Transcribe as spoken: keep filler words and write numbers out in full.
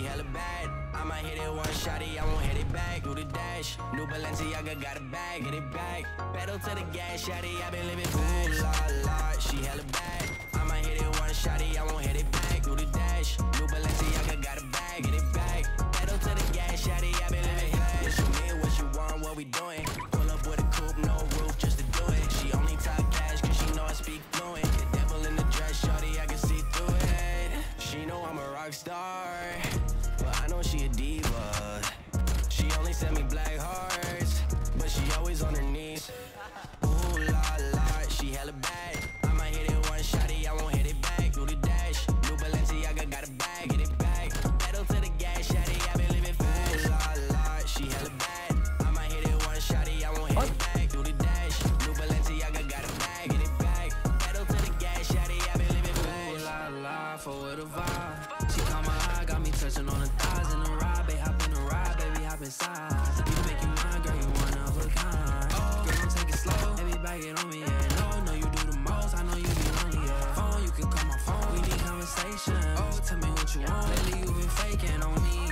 hella bad. I might hit it one shotty, I won't hit it back. Do the dash, new Balenciaga got a bag, get it back. Pedal to the gas, shotty, I been living fast. Ooh la la, she hella bad. I might hit it one shotty, I won't hit it back. Do the dash, new Balenciaga got a bag, get it back. Pedal to the gas, shotty, I been living fast. What you mean, what you want, what we doing? Pull up with a coupe, no roof, just to do it. She only talk cash, cause she know I speak fluent. The devil in the dress, shorty, I can see through it. She know I'm a rock star, but I know she a diva. She only send me black hearts, but she always on her knees. Ooh la la, she hella bad. I might hit it one shotty, I won't hit it back. Do the dash, new Balenciaga got a bag, get it back. Pedal to the gas, shotty, I been living fast. Ooh la la, she hella bad. I might hit it one shotty, I won't hit it back. Do the dash, new Balenciaga got a bag, get it back. Pedal to the gas, shotty, I been living fast. Ooh la la, for with a vibe. She caught my eye, got me touching on the thighs in the ride, babe, hop in the ride, baby, hop inside. You make you mine, girl, you one of a kind. Oh, girl, don't take it slow, baby, back it on me, yeah. No, no, you do the most, I know you be lonely, yeah. Phone, you can call my phone, we need conversation. Oh, tell me what you want, lately you been faking on me.